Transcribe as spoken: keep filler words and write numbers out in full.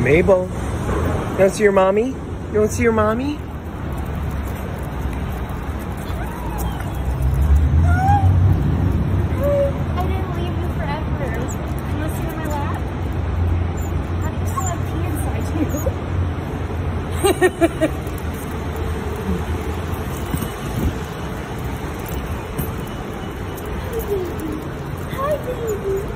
Mabel, you want to see your mommy? You want to see your mommy? I didn't leave you forever. You want to sit in my lap? How do you still have pee inside you? Hi, baby. Hi, baby.